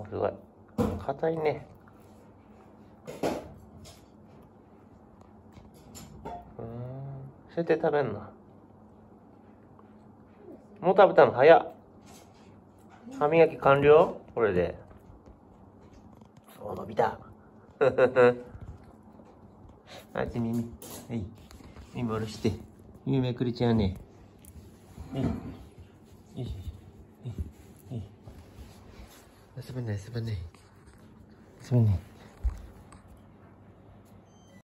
おー、すごい。硬いね。そうやって食べんの。もう食べたの早っ。歯磨き完了これで。そう、伸びた。あっち耳。はい。耳下ろして。耳めくれちゃうね。はい。よいしょ。はい。遊べない、遊べない。遊べない。